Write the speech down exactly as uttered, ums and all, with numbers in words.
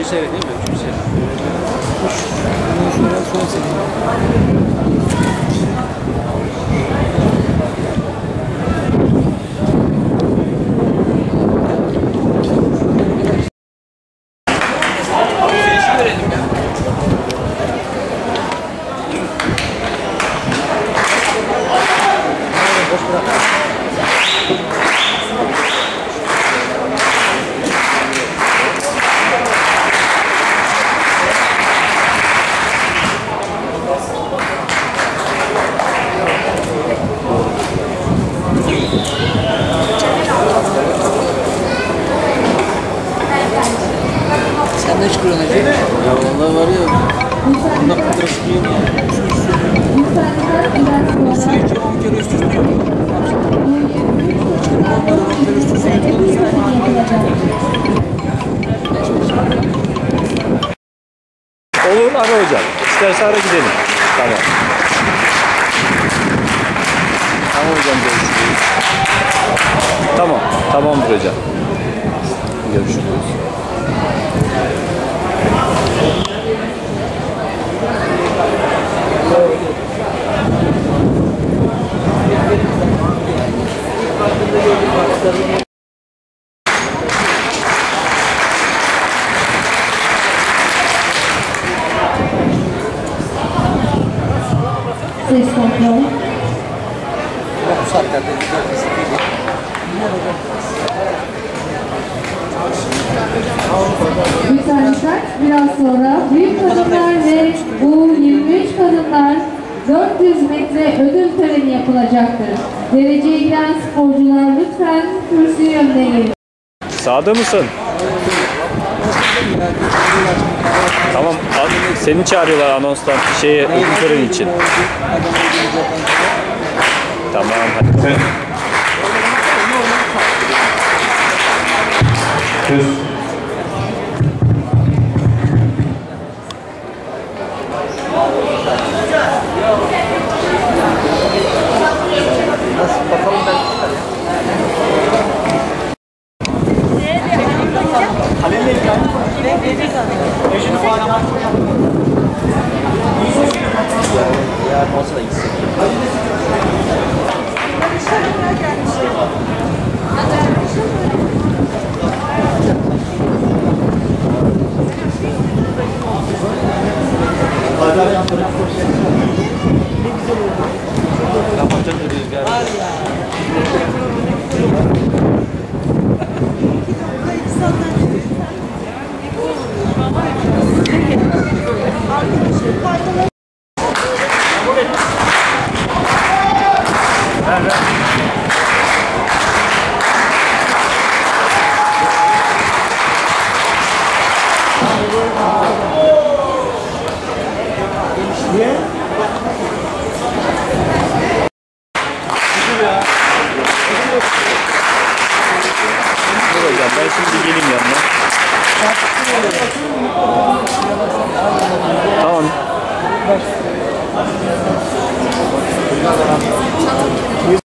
sene değil mi? Üçüncü sene. Şuraya son sene. Sen de hiç kullanacak. Ya vallahi var ya. Bunda kadrası duyuyor mu? Su içiyor, on kere üst üste yiyor. Onları on kere üst üste yiyor. Olur ara hocam. İsterse ara gidelim. Tamam. Tamam hocam, görüşürüz. Tamam. Tamamdır hocam. Görüşürüz. Ses kontrol. Bu saatlerde Lütfen dikkat. Biraz sonra büyük kadınlar ve bu yirmi üç kadınlar dört yüz metre ödül töreni yapılacaktır. Dereceye giren sporcular lütfen kürsü yönüne gelin. Sağda mısın? Tamam. Seni çağırıyorlar anonstan şeye, ödül töreni için. Tamam. Hadi. Kız. bakalım ben. Halil'le ilgili. Eşini falan var. Ya olsa da gitsin. Kapatacak Niye? Dur hocam, ben şimdi geleyim yanına. Tamam.